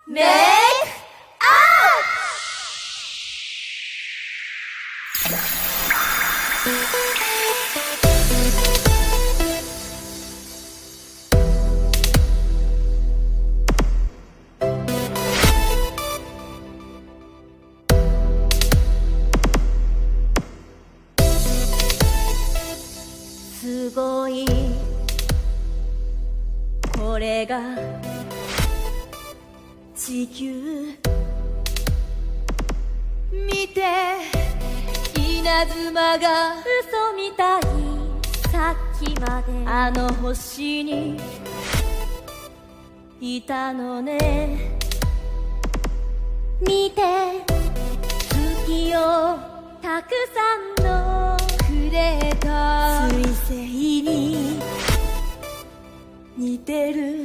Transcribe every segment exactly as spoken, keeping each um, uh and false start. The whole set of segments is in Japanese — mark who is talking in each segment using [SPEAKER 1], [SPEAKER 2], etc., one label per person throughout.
[SPEAKER 1] メイクアすごいこれが地球見て稲妻が嘘みたいさっきまであの星にいたのね見て月をたくさんのくれた彗星に似てる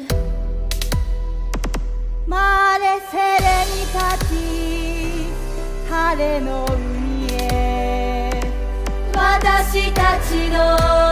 [SPEAKER 1] マレセレニパティ晴れの海へ私たちの